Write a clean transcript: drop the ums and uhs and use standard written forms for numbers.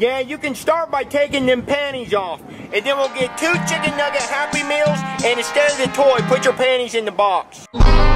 Yeah, you can start by taking them panties off. And then we'll get 2 chicken nugget Happy Meals, and instead of the toy, put your panties in the box.